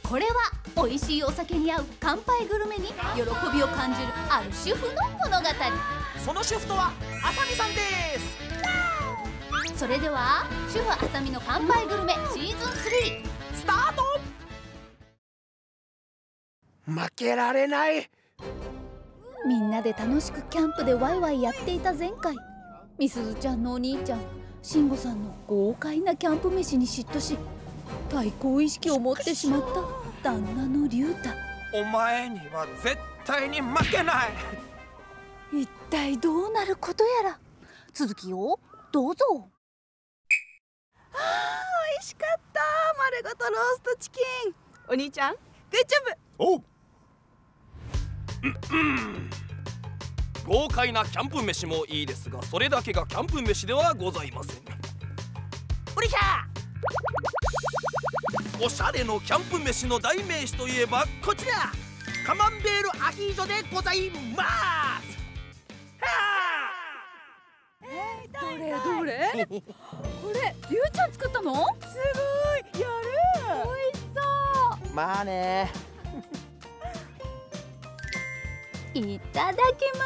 これは美味しいお酒に合う乾杯グルメに喜びを感じるある主婦の物語。 その主婦とはあさみさんです。 それでは主婦あさみの乾杯グルメシーズン3 スタート。負けられない。 みんなで楽しくキャンプでワイワイやっていた前回、みすずちゃんのお兄ちゃんしんごさんの豪快なキャンプ飯に嫉妬し、対抗意識を持ってしまった旦那の龍太。 お前には絶対に負けない。 一体どうなることやら。続きをどうぞ。 美味しかった。丸ごとローストチキン。お兄ちゃん、グッジョブ。 おう。豪快なキャンプ飯もいいですが、それだけがキャンプ飯ではございません。おりひゃー。おしゃれのキャンプ飯の代名詞といえばこちら、カマンベールアヒージョでございます。 どれどれこれりゅうちゃん作ったの？ すごい、やる。 美味しそう。 まあね。 いただきます。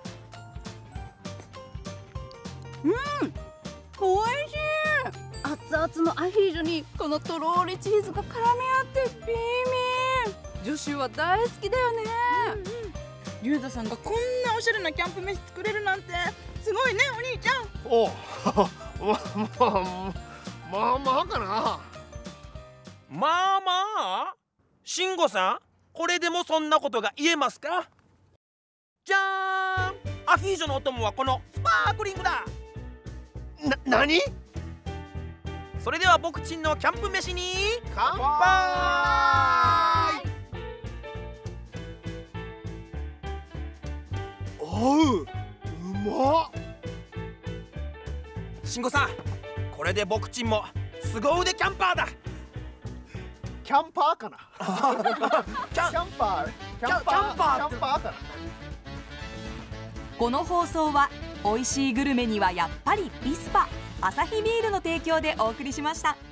おいしい。熱々のアヒージョにこのとろーりチーズが絡み合ってビーミー。女子は大好きだよね。 リュウタさんがこんなおしゃれなキャンプ飯作れるなんてすごいね、お兄ちゃん。 おまあまあかな。 まあまあ。慎吾さん、これでもそんなことが言えますか？じゃーん、アヒージョのお供はこのスパークリングだ。 何？ それでは僕ちんのキャンプ飯に乾杯。おう、うまっ。 慎吾さん、これで僕ちんも凄腕キャンパーだ。 キャンパーかな。 キャンパーかな。 この放送は美味しいグルメにはやっぱりビスパアサヒビールの提供でお送りしました。